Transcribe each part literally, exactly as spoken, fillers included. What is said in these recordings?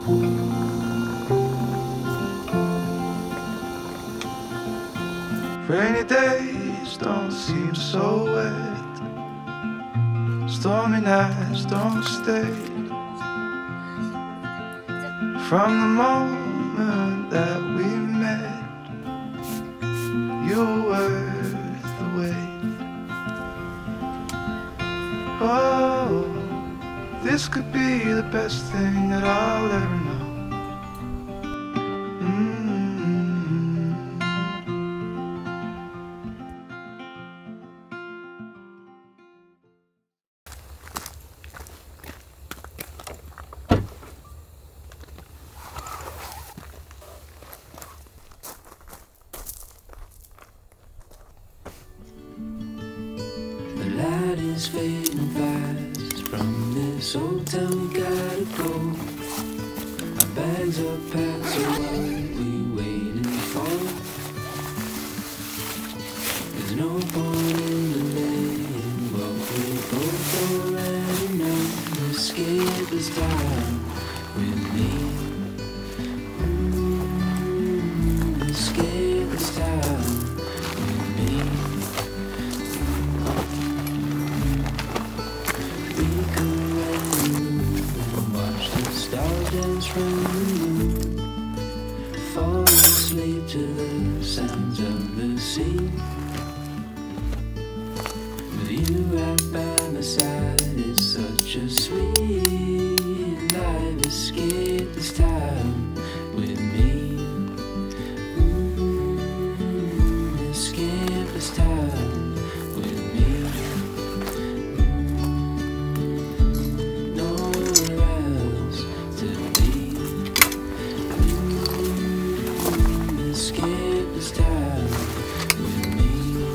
Rainy days don't seem so wet, stormy nights don't stay. From the moment that we met, you were worth the wait. Oh, this could be the best thing that I'll ever know. Light is fading fast. From this old town we gotta go. Our bags are packed, so what we waiting for? There's no point in delaying what we both already know. Escape this time with me. Mm, escape this time with me. Dance from the moon, fall asleep to the sounds of the sea. With you right by my side, it's such a sweet life. Escape this time with me. Mm, escape this time with me. Escape this time with me.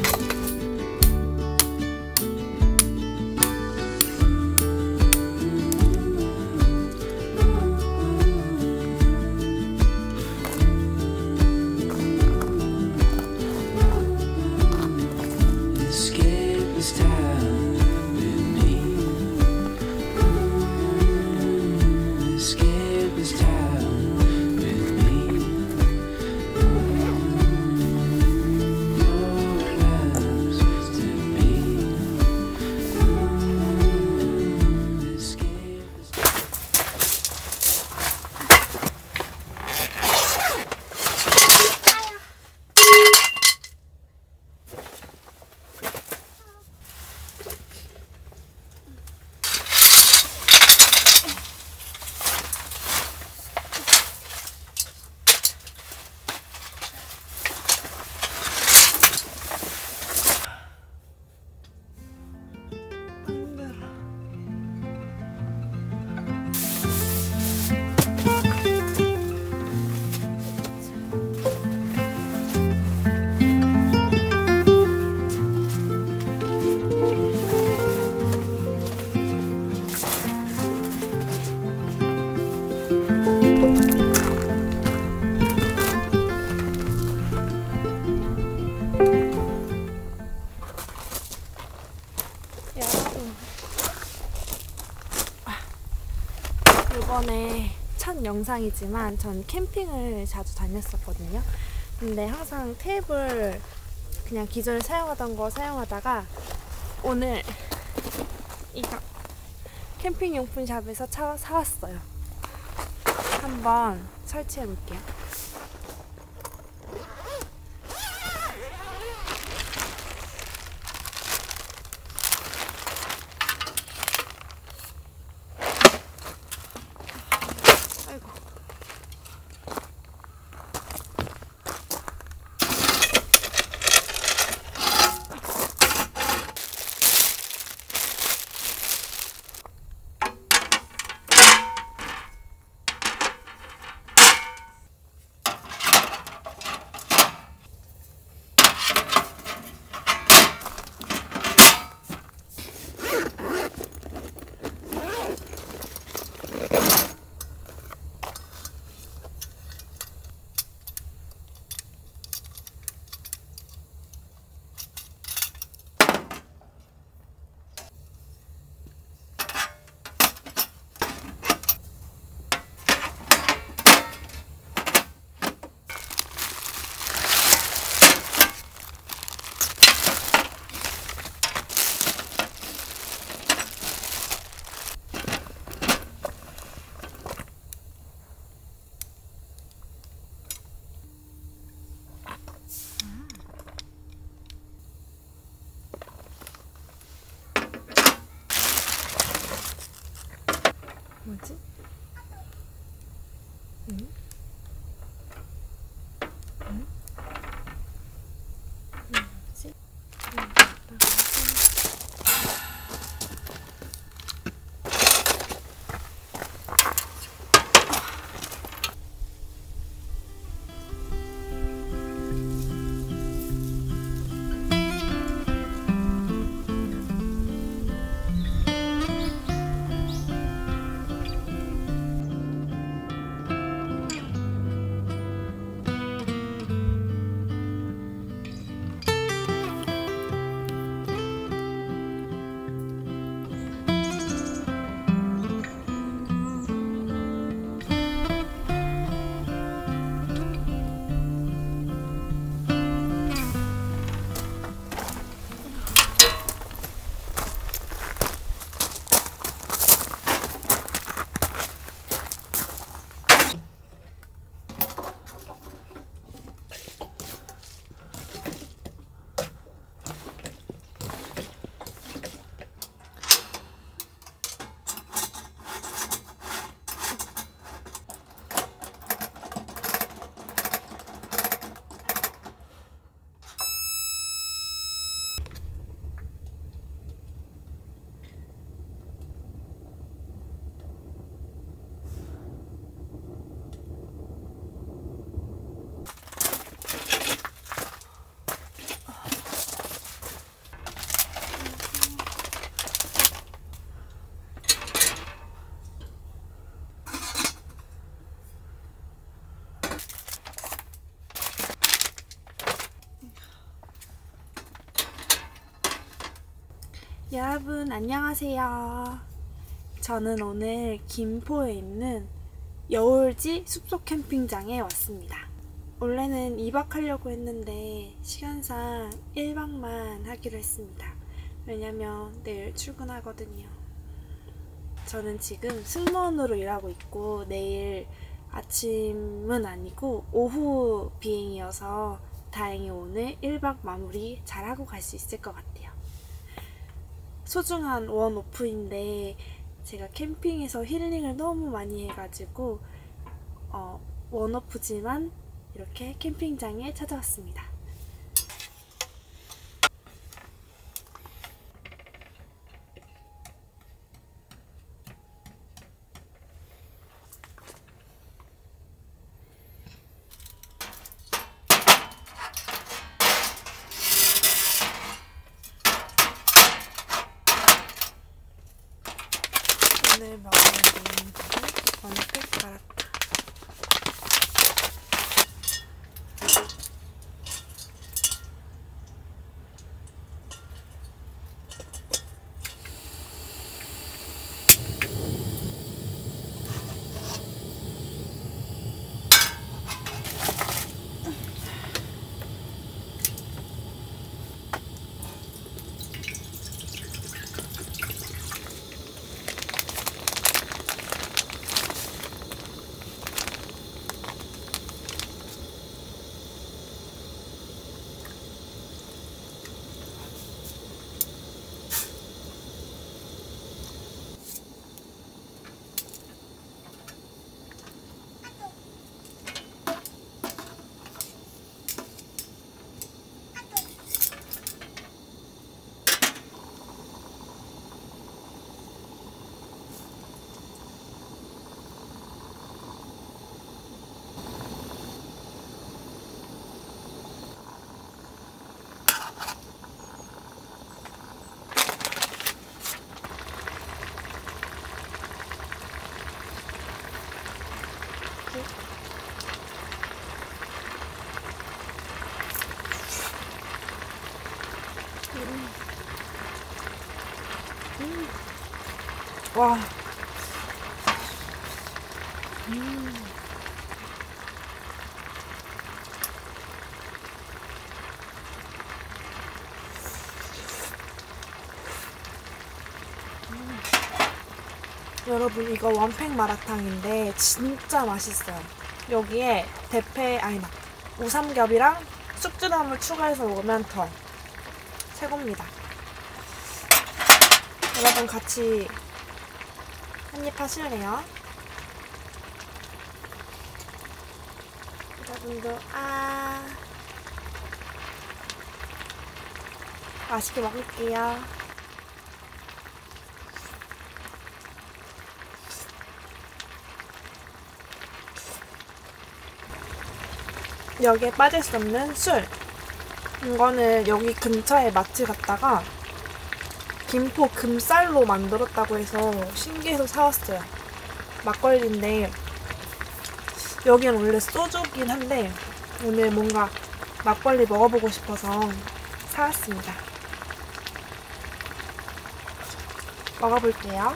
Escape this time with me. Escape this time with me. 이번에 첫 영상이지만 전 캠핑을 자주 다녔었거든요. 근데 항상 탭을 그냥 기존에 사용하던 거 사용하다가 오늘 이거 캠핑용품 샵에서 차, 사왔어요. 한번 설치해 볼게요. 응? 응? 뭐지? 여러분 안녕하세요. 저는 오늘 김포에 있는 여울지 숲속 캠핑장에 왔습니다. 원래는 이 박 하려고 했는데 시간상 일 박만 하기로 했습니다. 왜냐면 내일 출근하거든요. 저는 지금 승무원으로 일하고 있고 내일 아침은 아니고 오후 비행이어서 다행히 오늘 일 박 마무리 잘하고 갈 수 있을 것 같아요. 소중한 원오프인데 제가 캠핑에서 힐링을 너무 많이 해가지고 어, 원오프지만 이렇게 캠핑장에 찾아왔습니다. 오늘 먹을 메인들을 원팩 갈았다. 음. 음. 와. 음. 음. 여러분 이거 원팩 마라탕인데 진짜 맛있어요. 여기에 대패 아니 막 우삼겹이랑 숙주나물 추가해서 먹으면 더 최고입니다. 여러분 같이 한입 하실래요? 여러분도 아 맛있게 먹을게요. 여기에 빠질 수 없는 술. 이거는 여기 근처에 맛집 갔다가 김포 금쌀로 만들었다고 해서 신기해서 사왔어요. 막걸리인데 여기는 원래 소주긴 한데 오늘 뭔가 막걸리 먹어보고 싶어서 사왔습니다. 먹어볼게요.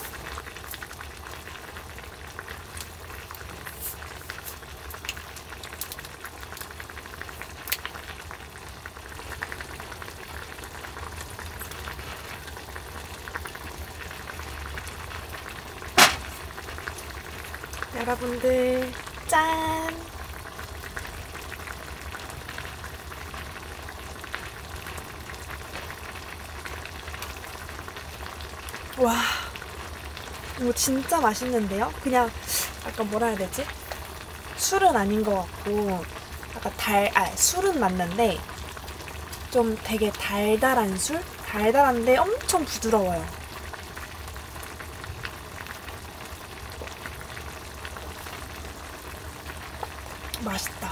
여러분들 짠! 와, 이거 진짜 맛있는데요? 그냥 약간 뭐라 해야 되지? 술은 아닌 것 같고 약간 달, 아 술은 맞는데 좀 되게 달달한 술? 달달한데 엄청 부드러워요. 맛있다.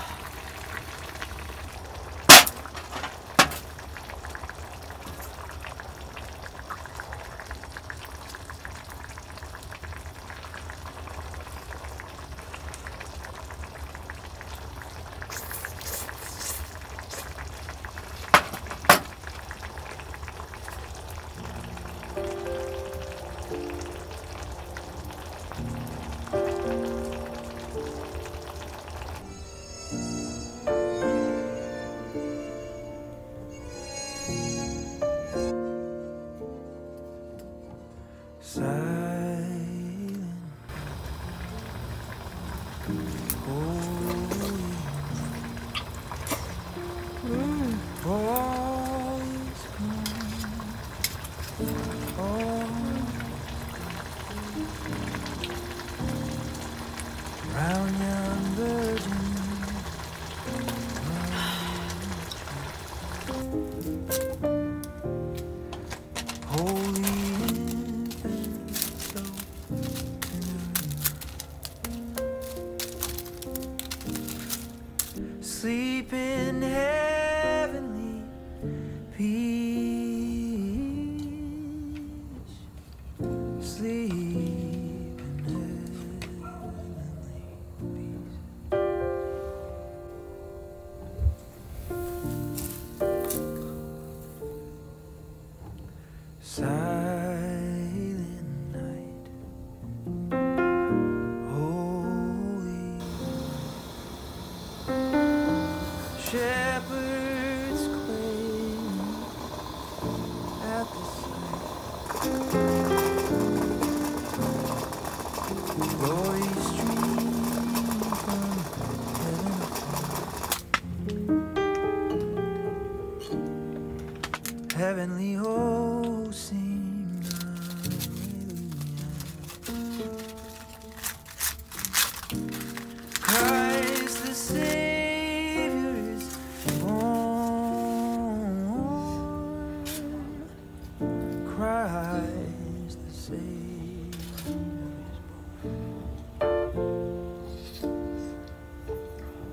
Sleep in heavenly peace. Sleep in heavenly peace. Silent night, holy shepherds quail at the sight. Glory stream from heaven above. Heavenly hosts sing hallelujah. Christ the Savior is born. Christ the Savior is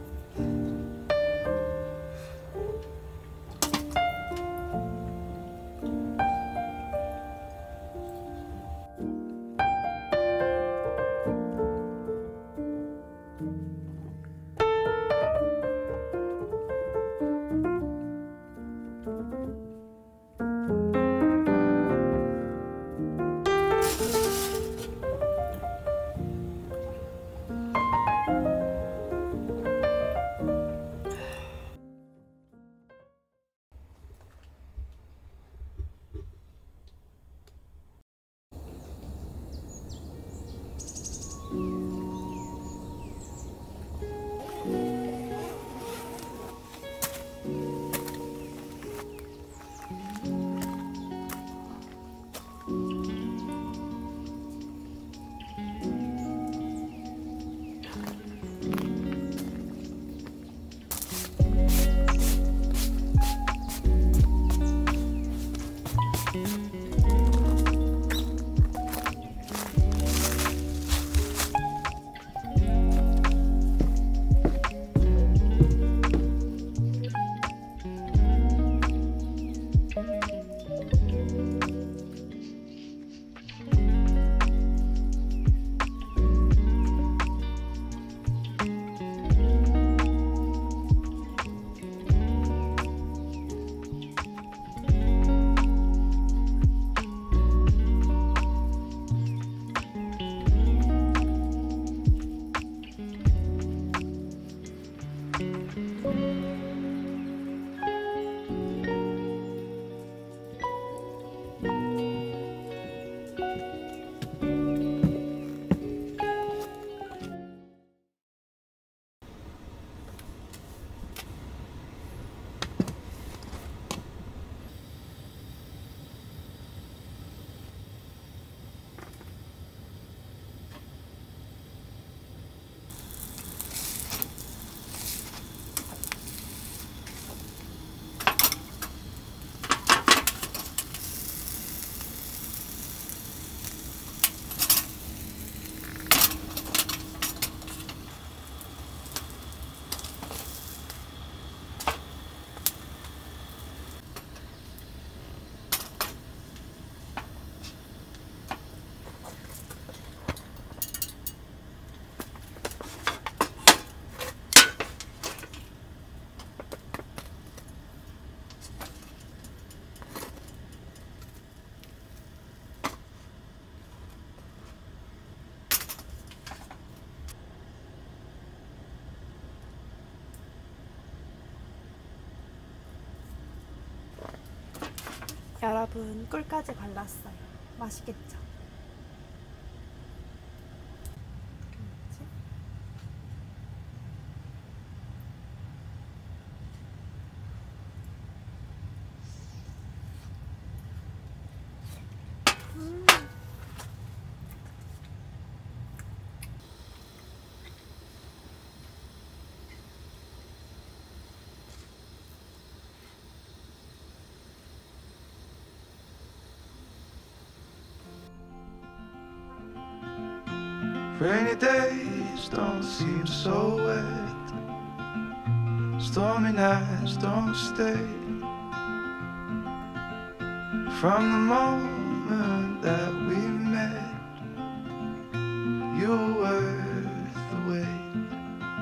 born. 여러분, 꿀까지 발랐어요. 맛있겠죠? 음. Rainy days don't seem so wet. Stormy nights don't stay. From the moment that we met, you were worth the wait.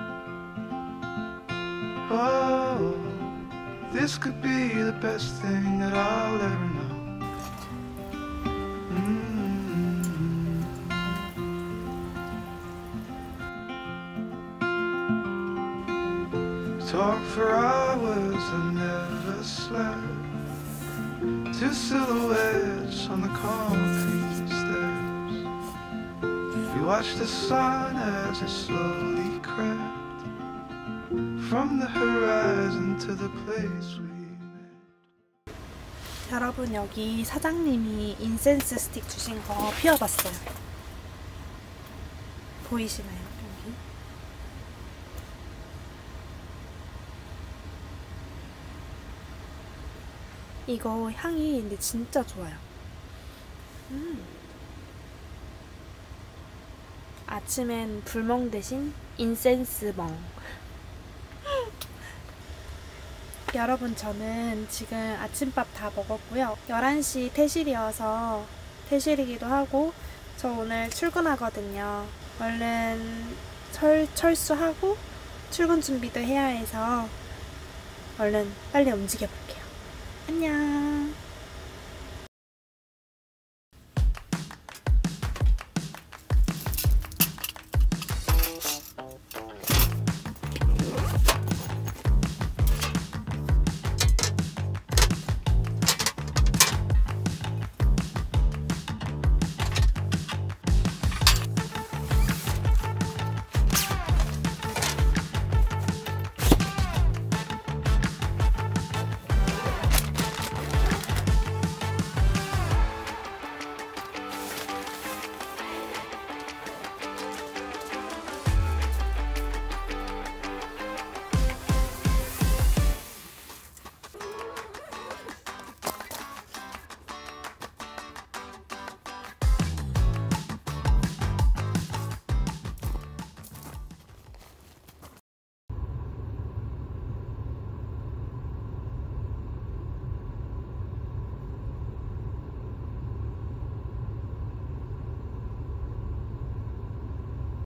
Oh, this could be the best thing that I'll ever know. Talk for hours and never slept. Two silhouettes on the concrete stairs. We watched the sun as it slowly crept from the horizon to the place we met. 여러분, 여기 사장님이 인센스 스틱 주신 거 피워봤어요. 보이시나요? 여기? 이거 향이 근데 진짜 좋아요. 음. 아침엔 불멍 대신 인센스 멍. 여러분, 저는 지금 아침밥 다 먹었고요. 열한 시 퇴실이어서 퇴실이기도 하고, 저 오늘 출근하거든요. 얼른 철, 철수하고 출근 준비도 해야 해서 얼른 빨리 움직여 볼게요. 안녕.